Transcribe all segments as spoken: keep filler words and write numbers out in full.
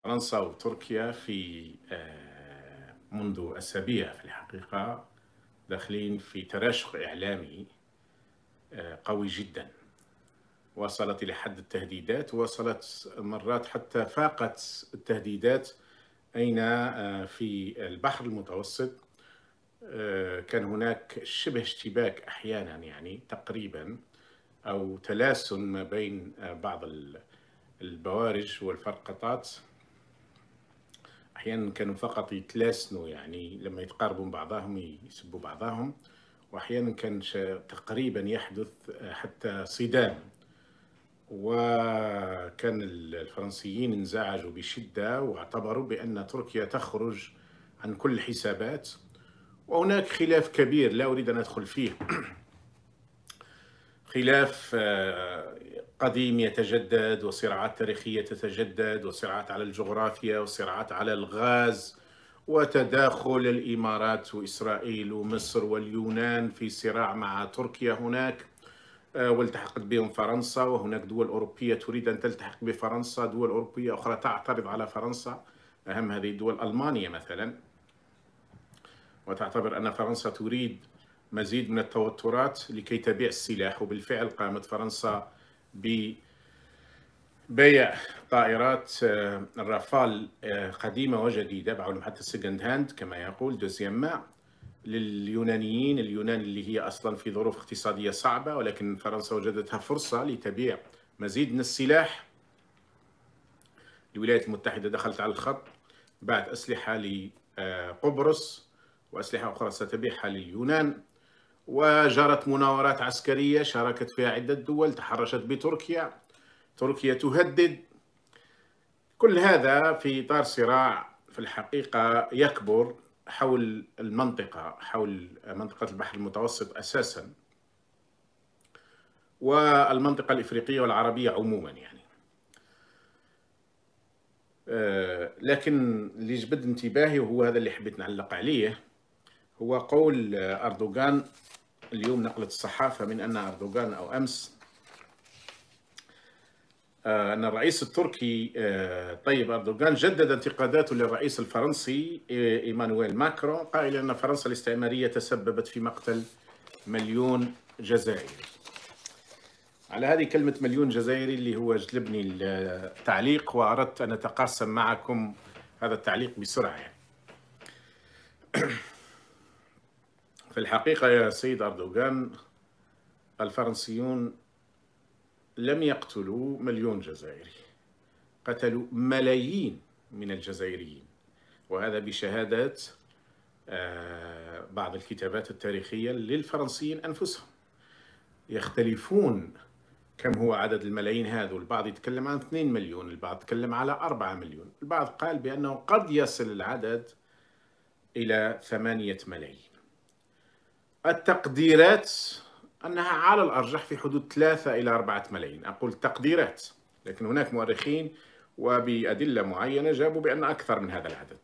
فرنسا وتركيا في آه، منذ أسابيع في الحقيقة داخلين في تراشق إعلامي آه، قوي جدا. وصلت إلى حد التهديدات، وصلت مرات حتى فاقت التهديدات. أين آه، في البحر المتوسط آه، كان هناك شبه اشتباك أحيانا، يعني تقريبا، أو تلاسن ما بين آه، بعض البوارج والفرقطات. أحيانا كانوا فقط يتلاسنوا، يعني لما يتقاربوا من بعضهم يسبوا بعضهم، وأحيانا كان تقريبا يحدث حتى صدام. وكان الفرنسيين انزعجوا بشدة واعتبروا بأن تركيا تخرج عن كل الحسابات. وهناك خلاف كبير لا أريد أن أدخل فيه، خلاف قديم يتجدد، وصراعات تاريخية تتجدد، وصراعات على الجغرافيا، وصراعات على الغاز، وتداخل الإمارات وإسرائيل ومصر واليونان في صراع مع تركيا هناك، والتحقت بهم فرنسا. وهناك دول أوروبية تريد أن تلتحق بفرنسا، دول أوروبية أخرى تعترض على فرنسا، أهم هذه الدول ألمانيا مثلا، وتعتبر أن فرنسا تريد مزيد من التوترات لكي تبيع السلاح. وبالفعل قامت فرنسا ببيع طائرات الرافال قديمة وجديدة، بعضهم حتى سكند هاند كما يقول دوزيام ما، لليونانيين. اليونان اللي هي أصلا في ظروف اقتصادية صعبة، ولكن فرنسا وجدتها فرصة لتبيع مزيد من السلاح. الولايات المتحدة دخلت على الخط، بعت أسلحة لقبرص وأسلحة أخرى ستبيعها لليونان. وجرت مناورات عسكرية شاركت فيها عدة دول، تحرشت بتركيا، تركيا تهدد. كل هذا في إطار صراع في الحقيقة يكبر حول المنطقة، حول منطقة البحر المتوسط أساسا، والمنطقة الإفريقية والعربية عموما يعني. لكن اللي جبد انتباهي، وهو هذا اللي حبيت نعلق عليه، هو قول أردوغان اليوم. نقلت الصحافة من أن أردوغان أو أمس أن الرئيس التركي طيب أردوغان جدد انتقاداته للرئيس الفرنسي إيمانويل ماكرون، قائلا أن فرنسا الاستعمارية تسببت في مقتل مليون جزائري. على هذه كلمة مليون جزائري اللي هو جلبني التعليق، وأردت أن أتقاسم معكم هذا التعليق بسرعة يعني. في الحقيقة يا سيد أردوغان، الفرنسيون لم يقتلوا مليون جزائري، قتلوا ملايين من الجزائريين، وهذا بشهادات بعض الكتابات التاريخية للفرنسيين أنفسهم. يختلفون كم هو عدد الملايين هذا، البعض يتكلم عن اثنين مليون، البعض يتكلم على أربعة مليون، البعض قال بأنه قد يصل العدد إلى ثمانية ملايين. التقديرات أنها على الأرجح في حدود ثلاثة إلى أربعة ملايين، أقول تقديرات، لكن هناك مؤرخين وبأدلة معينة جابوا بأن أكثر من هذا العدد.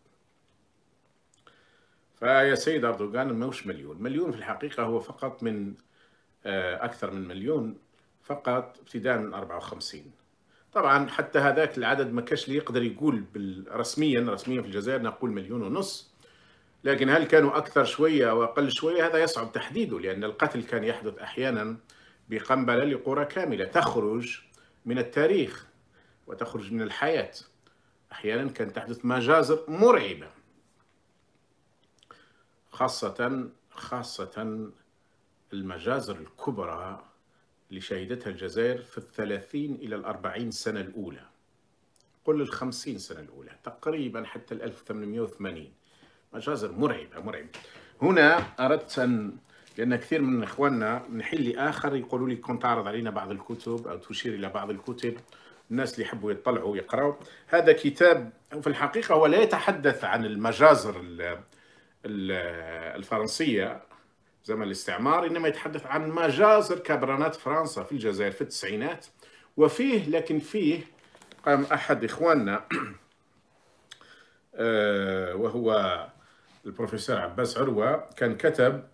فيا سيد أردوغان، موش مليون، مليون في الحقيقة هو فقط من أكثر من مليون فقط ابتداء من أربعة وخمسين. طبعا حتى هذاك العدد ما كاش لي يقدر يقول رسميا رسميا في الجزائر نقول مليون ونص، لكن هل كانوا أكثر شوية أو أقل شوية هذا يصعب تحديده، لأن القتل كان يحدث أحيانا بقنبلة لقرى كاملة تخرج من التاريخ وتخرج من الحياة. أحيانا كانت تحدث مجازر مرعبة، خاصة خاصة المجازر الكبرى اللي شهدتها الجزائر في الثلاثين إلى الأربعين سنة الأولى، قل الخمسين سنة الأولى تقريبا حتى الألف وثمانمئة وثمانين. مجازر مرعبة مرعبة. هنا أردت أن، لأن كثير من إخواننا من حين لآخر يقولوا لي كنت تعرض علينا بعض الكتب أو تشير إلى بعض الكتب، الناس اللي يحبوا يطلعوا ويقرأوا. هذا كتاب في الحقيقة هو لا يتحدث عن المجازر الفرنسية زمن الاستعمار، إنما يتحدث عن مجازر كبرانات فرنسا في الجزائر في التسعينات. وفيه لكن فيه قام أحد إخواننا وهو البروفيسور عباس عروة، كان كتب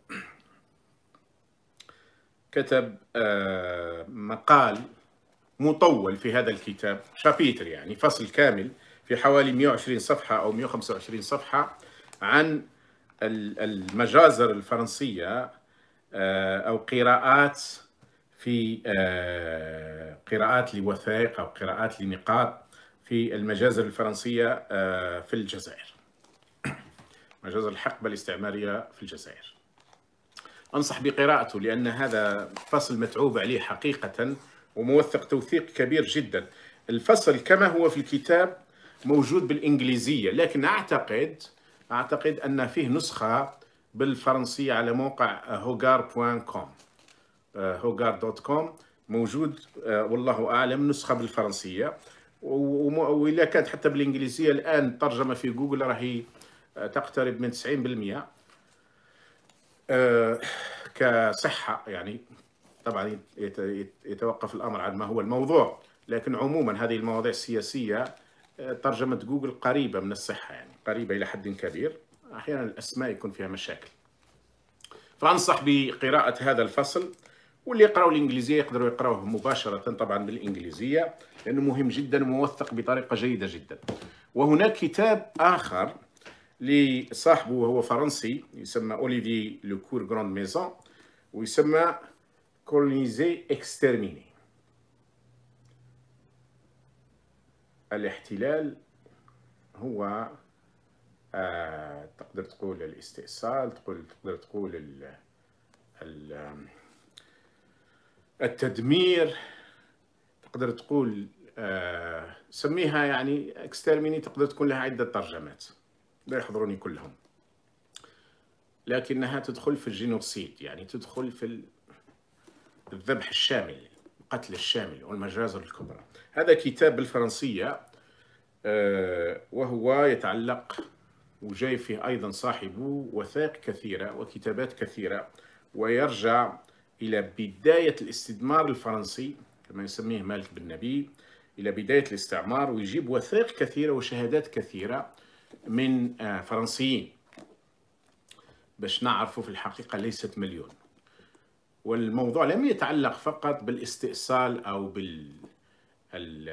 كتب مقال مطول في هذا الكتاب، شابيتر يعني فصل كامل في حوالي مئة وعشرين صفحة أو مئة وخمسة وعشرين صفحة عن المجازر الفرنسية أو قراءات في قراءات لوثائق أو قراءات لنقاط في المجازر الفرنسية في الجزائر، مجازر الحقبة الاستعمارية في الجزائر. أنصح بقراءته لأن هذا فصل متعوب عليه حقيقة وموثق توثيق كبير جدا. الفصل كما هو في الكتاب موجود بالإنجليزية، لكن أعتقد أعتقد أن فيه نسخة بالفرنسية على موقع هوغار دوت كوم هوغار دوت كوم موجود والله أعلم نسخة بالفرنسية، وإلا كانت حتى بالإنجليزية الآن ترجمة في جوجل راهي تقترب من تسعين بالمئة كصحة. يعني طبعا يتوقف الأمر عن ما هو الموضوع، لكن عموما هذه المواضيع السياسية ترجمة جوجل قريبة من الصحة، يعني قريبة إلى حد كبير. أحيانا الأسماء يكون فيها مشاكل، فأنصح بقراءة هذا الفصل، واللي يقرأوا الإنجليزية يقدروا يقرأوه مباشرة طبعا بالإنجليزية لأنه مهم جدا وموثق بطريقة جيدة جدا. وهناك كتاب آخر لصاحبه وهو فرنسي يسمى أوليفي لوكور غراند ميزون ويسمى كولونيزي اكسترميني، الاحتلال هو آه تقدر تقول الاستئصال، تقول تقدر تقول ال ال التدمير، تقدر تقول آه سميها يعني اكسترميني، تقدر تكون لها عدة ترجمات لا يحضرني كلهم، لكنها تدخل في الجينوسيد، يعني تدخل في الذبح الشامل، القتل الشامل والمجازر الكبرى. هذا كتاب بالفرنسية وهو يتعلق وجاي فيه أيضا صاحبه وثائق كثيرة وكتابات كثيرة، ويرجع إلى بداية الاستعمار الفرنسي كما يسميه مالك بن نبي، إلى بداية الاستعمار، ويجيب وثائق كثيرة وشهادات كثيرة من فرنسيين باش نعرفوا في الحقيقة ليست مليون. والموضوع لم يتعلق فقط بالاستئصال أو بال ال...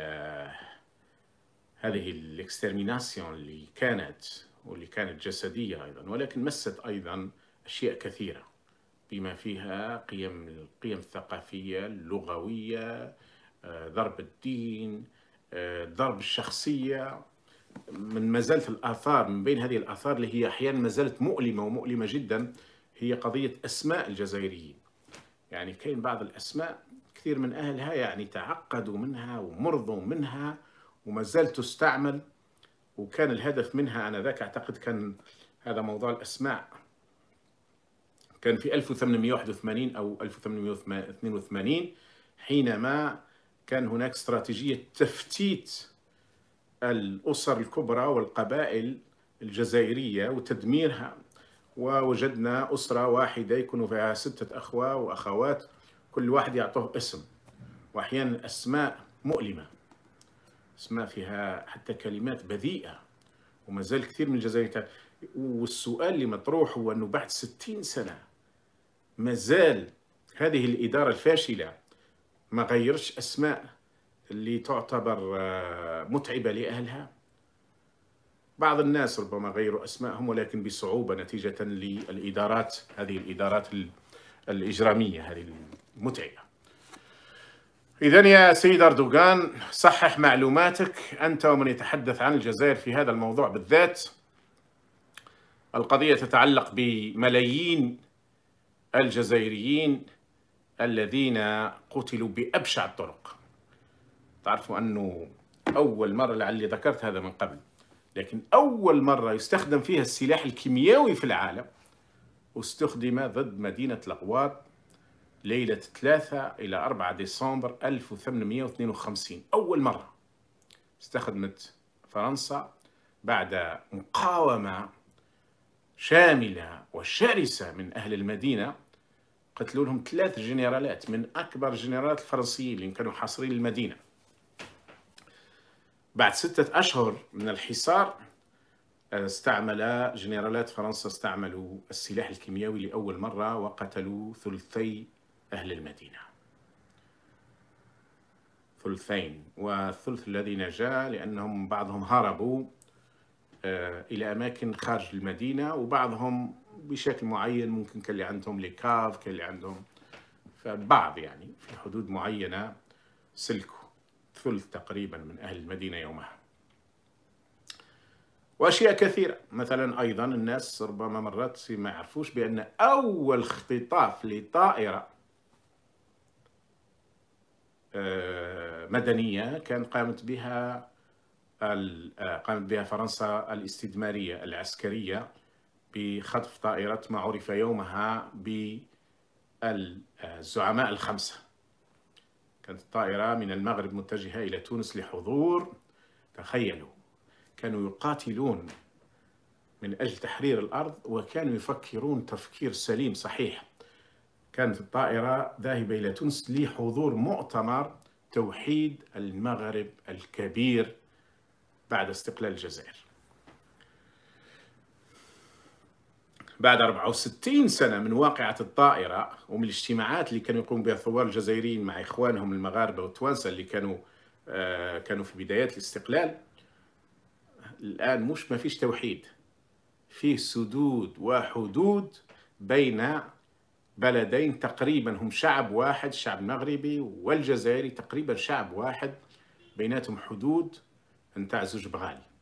هذه الاكسترميناسيون اللي كانت واللي كانت جسدية أيضا، ولكن مست أيضا أشياء كثيرة بما فيها قيم القيم الثقافية اللغوية، ضرب الدين، ضرب الشخصية. من ما زالت الآثار، من بين هذه الآثار اللي هي أحيانا ما زالت مؤلمة ومؤلمة جدا هي قضية أسماء الجزائريين. يعني كاين بعض الأسماء كثير من أهلها يعني تعقدوا منها ومرضوا منها وما زالت تستعمل، وكان الهدف منها أنا ذاك أعتقد كان هذا موضوع الأسماء كان في ألف وثمانمئة وواحد وثمانين أو ألف وثمانمئة واثنين وثمانين حينما كان هناك استراتيجية تفتيت الأسر الكبرى والقبائل الجزائرية وتدميرها، ووجدنا أسرة واحدة يكون فيها ستة أخوة وأخوات كل واحد يعطوه اسم، وأحيانا أسماء مؤلمة، أسماء فيها حتى كلمات بذيئة، وما زال كثير من الجزائريين. والسؤال اللي مطروح هو أنه بعد ستين سنة ما زال هذه الإدارة الفاشلة ما غيرش أسماء اللي تعتبر متعبة لأهلها. بعض الناس ربما غيروا أسمائهم ولكن بصعوبة نتيجة للإدارات، هذه الإدارات الإجرامية هذه المتعبة. إذن يا سيد أردوغان صحح معلوماتك أنت ومن يتحدث عن الجزائر في هذا الموضوع بالذات. القضية تتعلق بملايين الجزائريين الذين قتلوا بأبشع الطرق. تعرفوا أنه أول مرة، لعلي ذكرت هذا من قبل، لكن أول مرة يستخدم فيها السلاح الكيميائي في العالم واستخدم ضد مدينة الغواط ليلة ثلاثة إلى أربعة ديسمبر ألف وثمانمئة واثنين وخمسين. أول مرة استخدمت فرنسا بعد مقاومة شاملة وشرسة من أهل المدينة. قتلوا لهم ثلاث جنرالات من أكبر الجنرالات الفرنسيين اللي كانوا حاصرين المدينة. بعد ستة أشهر من الحصار استعمل جنرالات فرنسا استعملوا السلاح الكيميائي لأول مرة وقتلوا ثلثي أهل المدينة. ثلثين، والثلث الذي نجا لأنهم بعضهم هربوا إلى أماكن خارج المدينة، وبعضهم بشكل معين ممكن كان اللي عندهم ليكاف، كان اللي عندهم فبعض يعني في حدود معينة سلكوا. ثلث تقريبا من أهل المدينة يومها. وأشياء كثيرة، مثلا أيضا الناس ربما مرات ما يعرفوش بأن أول اختطاف لطائرة مدنية كان قامت بها قامت بها فرنسا الاستدمارية العسكرية بخطف طائرة ما عرف يومها بالزعماء الخمسة. كانت الطائرة من المغرب متجهة إلى تونس لحضور، تخيلوا، كانوا يقاتلون من أجل تحرير الأرض وكانوا يفكرون تفكير سليم صحيح. كانت الطائرة ذاهبة إلى تونس لحضور مؤتمر توحيد المغرب الكبير بعد استقلال الجزائر. بعد أربعة وستين سنة من واقعة الطائرة ومن الاجتماعات اللي كانوا يقوم بها الثوار الجزائريين مع إخوانهم المغاربة والتوانسة اللي كانوا آه كانوا في بدايات الاستقلال، الآن مش ما فيش توحيد، فيه سدود وحدود بين بلدين تقريبا هم شعب واحد، الشعب المغربي والجزائري تقريبا شعب واحد، بيناتهم حدود نتاع زوج بغالي.